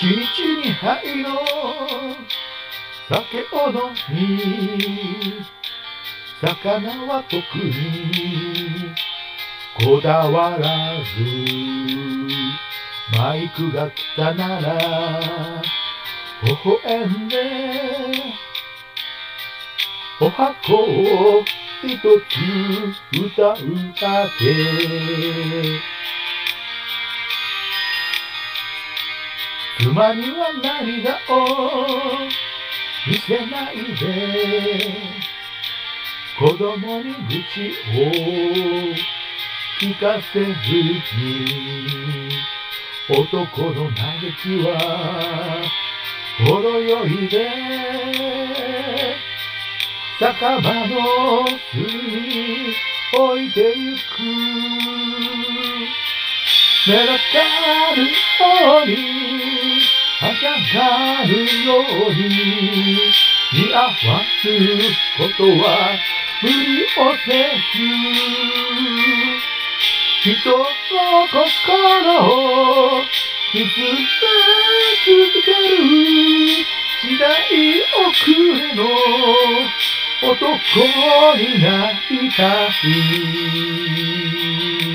一日に杯の酒を飲み、魚は特にこだわらず、マイクが来たなら微笑んでお箱を一つ歌うだけ。妻には涙を見せないで、子供に愚痴を聞かせずに、男の嘆きはほろ酔いで酒場の隅に置いてゆく。目がかるようにはしゃがるように似合わすことは無理をせず、人の心を見つめ続ける時代遅れの男になりたい。